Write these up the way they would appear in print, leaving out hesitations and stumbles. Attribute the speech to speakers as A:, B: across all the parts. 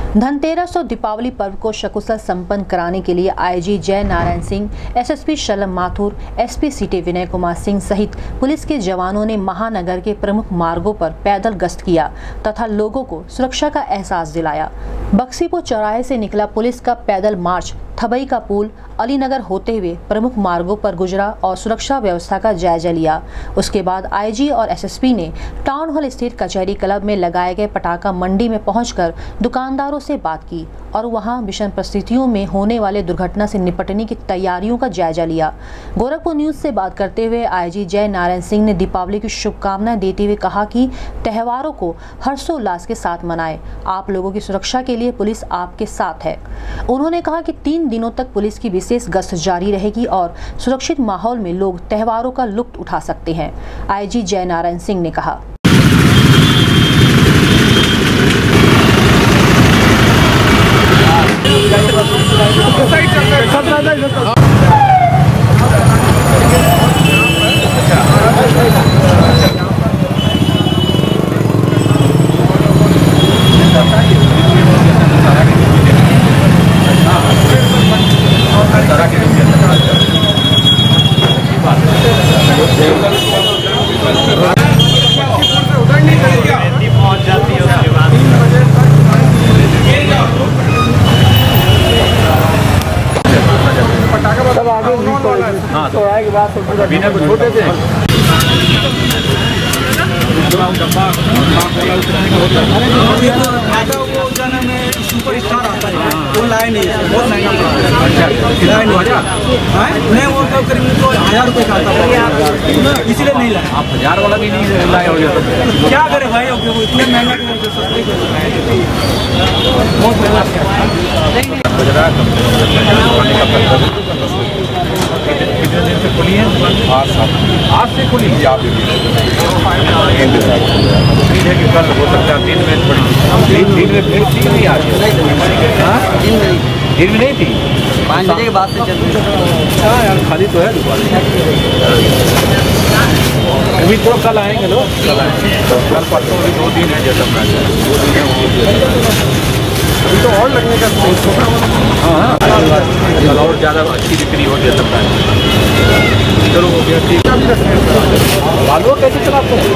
A: धनतेरस और दीपावली पर्व को सकुशल संपन्न कराने के लिए IG Jai Narayan Singh, SSP Shalam Mathur, SP city Vinay Kumar Singh सहित पुलिस के जवानों ने महानगर के प्रमुख मार्गों पर पैदल गश्त किया तथा लोगों को सुरक्षा का एहसास दिलाया। बक्सीपुर चौराहे से निकला पुलिस का पैदल मार्च थबई का पुल अलीनगर होते हुए प्रमुख मार्गों पर गुजरा और सुरक्षा व्यवस्था का जायजा लिया। उसके बाद आईजी और एसएसपी ने टाउन हॉल स्थित कचहरी क्लब में लगाए गए पटाखा मंडी में पहुंचकर दुकानदारों से बात की और वहां विषम परिस्थितियों में होने वाले दुर्घटना से निपटने की तैयारियों का जायजा लिया। गोरखपुर न्यूज से बात करते हुए आईजी जय नारायण सिंह ने दीपावली की शुभकामनाएं देते हुए कहा कि त्योहारों को हर्षोल्लास के साथ मनाएं। आप लोगों की सुरक्षा के लिए पुलिस आपके साथ है। उन्होंने कहा कि 3 दिनों तक पुलिस की विशेष गश्त जारी रहेगी और सुरक्षित माहौल में लोग त्योहारों का लुत्फ उठा सकते हैं। आईजी जय नारायण सिंह ने कहा।
B: के बाद बिना को छोटे थे सुपरस्टार आता है वो लाइन नहीं है, बहुत महंगा पड़ा नहीं वो तो करीब 1000 रुपये का आता है, इसलिए नहीं लाया। आप 1000 वाला भी नहीं लाए हो क्या करें भाई, इतने महंगा बहुत महंगा कितने दिन से खुली है? 8 से खुली है। आप है कि कल हो सकता है 3 में थोड़ी दिन में भीड़ थी नहीं आज दिन में नहीं थी 5 बजे के बाद से चल रही है। हाँ यार खाली तो है दुकान। अभी तो कल आएंगे लोग, कल परसों भी 2 दिन है जैसा अभी तो और लगने का स्पेस होगा। हाँ और ज़्यादा अच्छी बिक्री हो जा सकता है। चलो हो गया ठीक है। बालू कैसे चलाते हैं?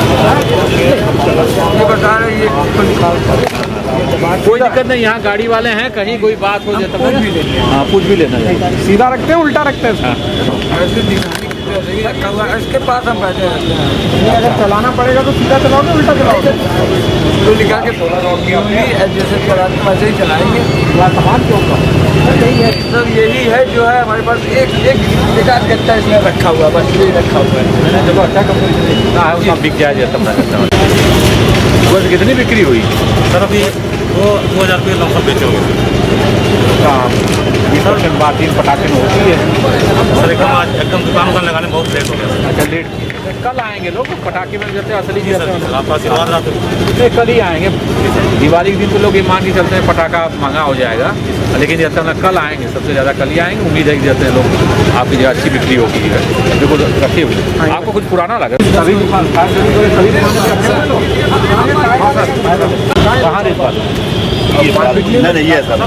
B: ये बता रहे ये कोई दिक्कत नहीं, यहाँ गाड़ी वाले हैं, कहीं कोई बात हो जाता है हाँ पूछ भी लेना है। सीधा रखते हैं उल्टा रखते हैं? इसके पास हम बैठे हैं। अगर चलाना पड़ेगा तो सीधा चलाओगे उल्टा चलाओगे? तो निकाल के जैसे चलाते वैसे ही चलाएंगे। सामान क्यों सर यही है जो है हमारे पास एक आध गत्ता इसमें रखा हुआ, बस यही रखा हुआ है। मैंने जब अच्छा कंपनी है उसका बिक जाए कितनी बिक्री हुई सर? अभी वो 2000 रुपये लमसम बेचे होंगे। 20% बात 3 पटाखे में होती है सर। एकदम दुकान लगाने में बहुत लेट हो गया। अच्छा लेट कल आएंगे लोग पटाखे में जैसे असली कल ही आएंगे। दिवाली के दिन तो लोग ये मान के चलते हैं पटाखा महंगा हो जाएगा, लेकिन जैसे हम कल आएंगे, सबसे ज़्यादा कल ही आएंगे। उम्मीद है कि जैसे लोग आपकी जगह अच्छी बिक्री होगी। बिल्कुल रखिए हुए आपको कुछ पुराना लगा सभी कहाँ रेट बात नहीं है सर।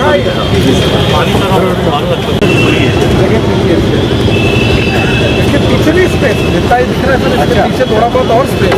B: पिछली स्पेस जितना दिख रहा है सर, पीछे थोड़ा बहुत और स्पेस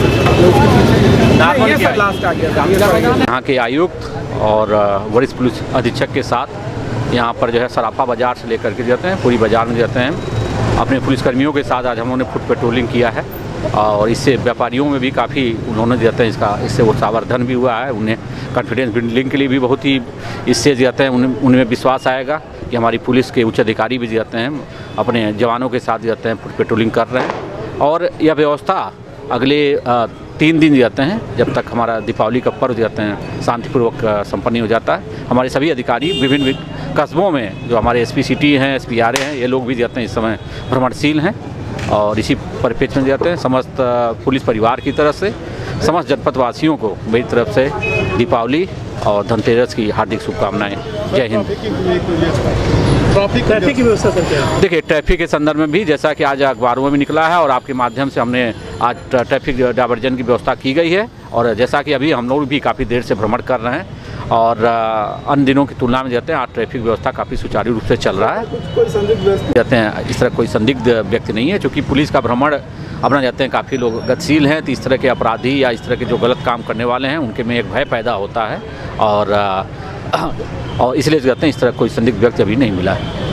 B: है। यहाँ के आयुक्त और वरिष्ठ पुलिस अधीक्षक के साथ यहाँ पर जो है सराफा बाजार से लेकर के जाते हैं, पूरी बाजार में जाते हैं। अपने पुलिसकर्मियों के साथ आज हम लोगों ने फुट पेट्रोलिंग किया है और इससे व्यापारियों में भी काफ़ी उन्होंने जाते हैं इससे वो सावधान भी हुआ है। उन्हें कॉन्फिडेंस बिल्डिंग के लिए भी बहुत ही इससे जाते हैं, उनमें विश्वास आएगा कि हमारी पुलिस के उच्च अधिकारी भी जाते हैं अपने जवानों के साथ जाते हैं, पेट्रोलिंग कर रहे हैं। और यह व्यवस्था अगले 3 दिन जाते हैं जब तक हमारा दीपावली का पर्व जाते हैं शांतिपूर्वक संपन्न हो जाता है। हमारे सभी अधिकारी विभिन्न कस्बों में जो हमारे एसपी सिटी हैं, एसपी आर हैं, ये लोग भी जाते हैं इस समय भ्रमणशील हैं और इसी परिप्रेक्ष्य में जाते हैं। समस्त पुलिस परिवार की तरफ से समस्त जनपद वासियों को मेरी तरफ से दीपावली और धनतेरस की हार्दिक शुभकामनाएं। जय हिंद। ट्रैफिक की व्यवस्था सर क्या है? देखिए ट्रैफिक के संदर्भ में भी जैसा कि आज अखबारों में भी निकला है और आपके माध्यम से हमने आज ट्रैफिक डायवर्जन की व्यवस्था की गई है। और जैसा कि अभी हम लोग भी काफ़ी देर से भ्रमण कर रहे हैं और अन्य दिनों की तुलना में जाते हैं आज ट्रैफिक व्यवस्था काफ़ी सुचारू रूप से चल रहा है।
C: कोई संदिग्ध व्यक्ति
B: जाते हैं इस तरह कोई संदिग्ध व्यक्ति नहीं है, क्योंकि पुलिस का भ्रमण अपना जाते हैं काफ़ी लोग गतिशील हैं, तो इस तरह के अपराधी या इस तरह के जो गलत काम करने वाले हैं उनके में एक भय पैदा होता है और इसलिए कहते हैं इस तरह कोई संदिग्ध व्यक्ति अभी नहीं मिला है।